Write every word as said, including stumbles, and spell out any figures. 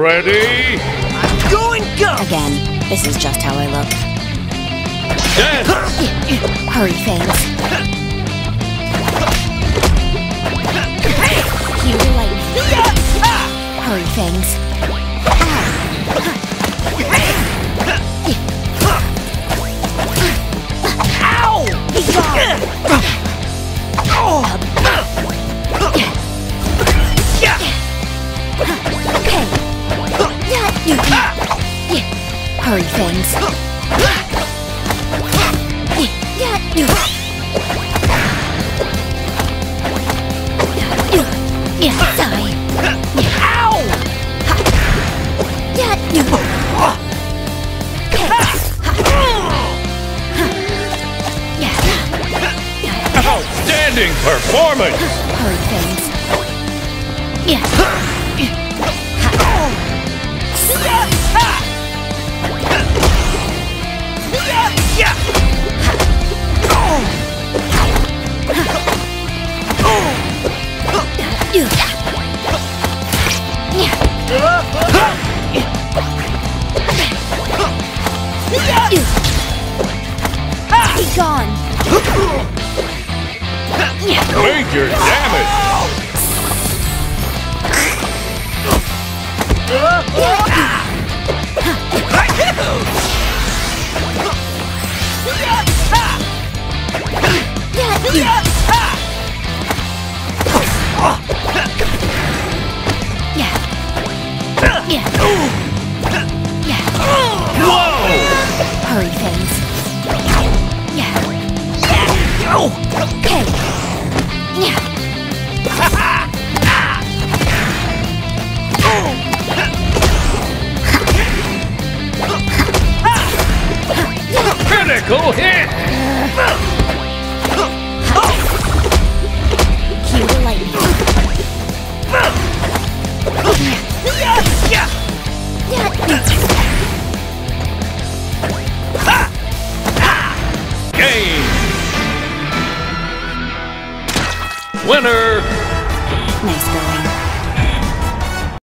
Ready? I'm going go! Again, this is just how I look. Dance! Hurry, Fangs. Cue the lightning. Hurry, Fangs. Ow! Be gone! Okay. Hurry, Fangs. Yeah, sorry. Ow! Outstanding performance! Hurry, Fangs. Yeah. Be gone. Major damage! Whoa! Hurry, Fangs. Yeah. Okay. Yeah. Critical hit! Cue the lightning. Game! Winner!